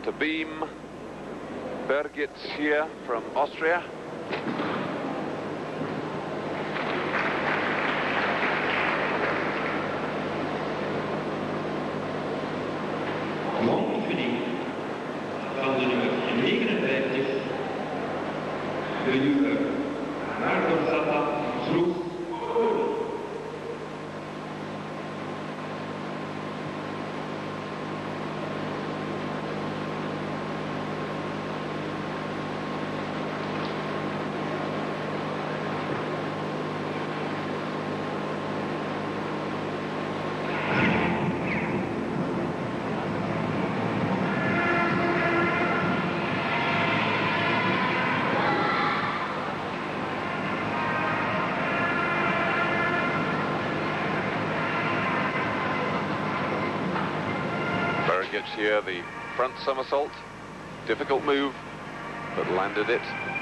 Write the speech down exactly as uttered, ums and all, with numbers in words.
onto beam. Birgit here from Austria. Morgen für die negenenvijftig. De nieuwe marathonstapper Schluss. Birgit here, the front somersault. Difficult move, but landed it.